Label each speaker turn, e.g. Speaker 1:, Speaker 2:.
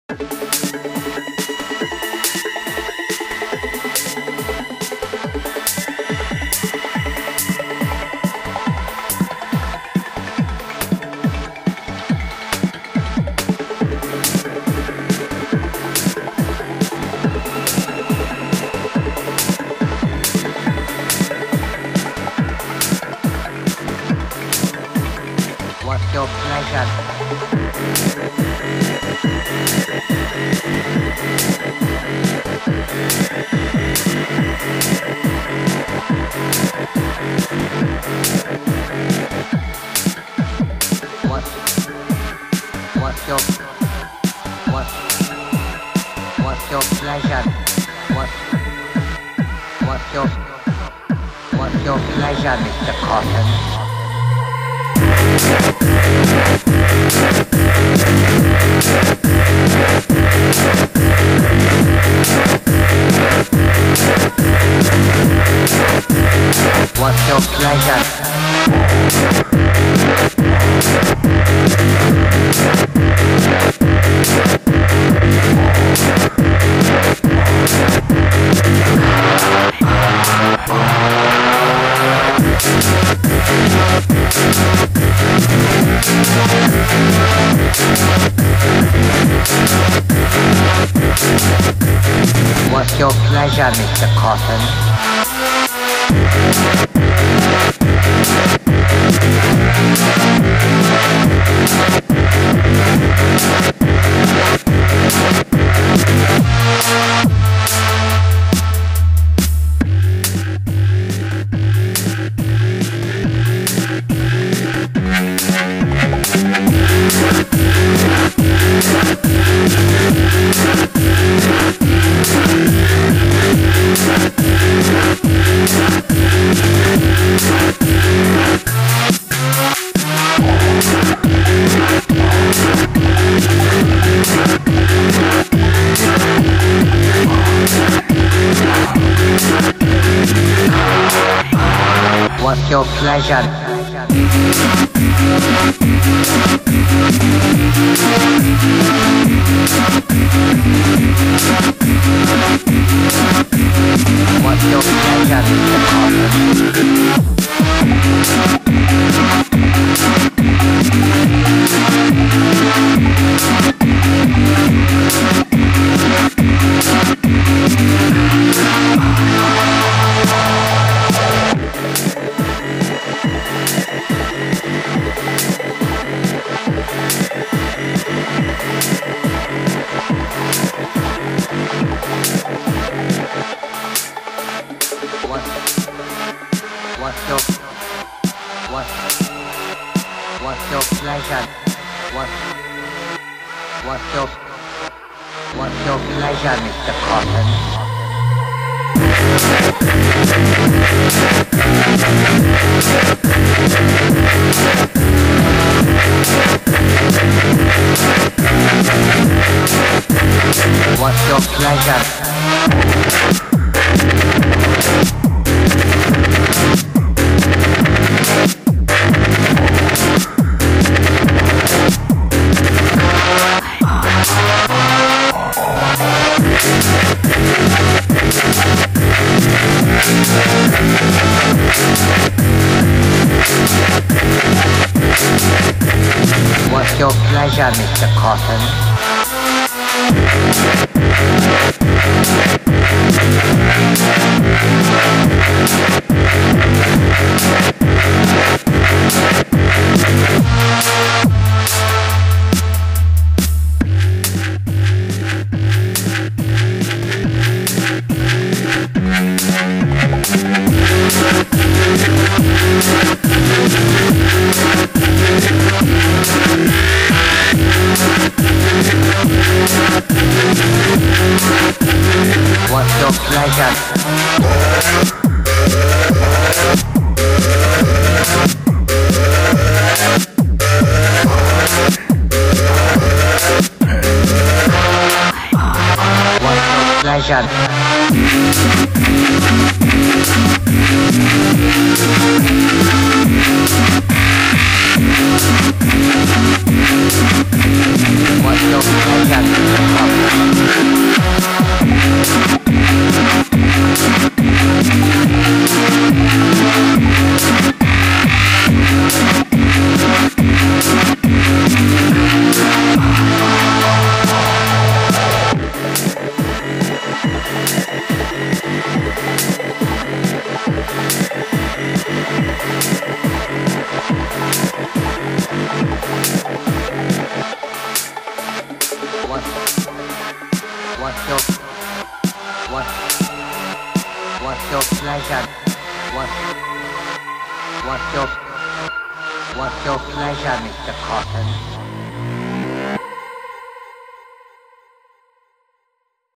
Speaker 1: What's your pleasure? What's your pleasure? What's your pleasure, Mr. Cotton? What's your pleasure? What's your pleasure, Mr. Cotton? What's your pleasure? What's your pleasure, Mr. Cotton? What's your pleasure? What's your pleasure, Mr. Cotton? What's your pleasure? What's your pleasure, Mr. Cotton? What's your pleasure? Pleasure. What's your pleasure? What's your what's your pleasure? What's your pleasure, Mr. Cotton?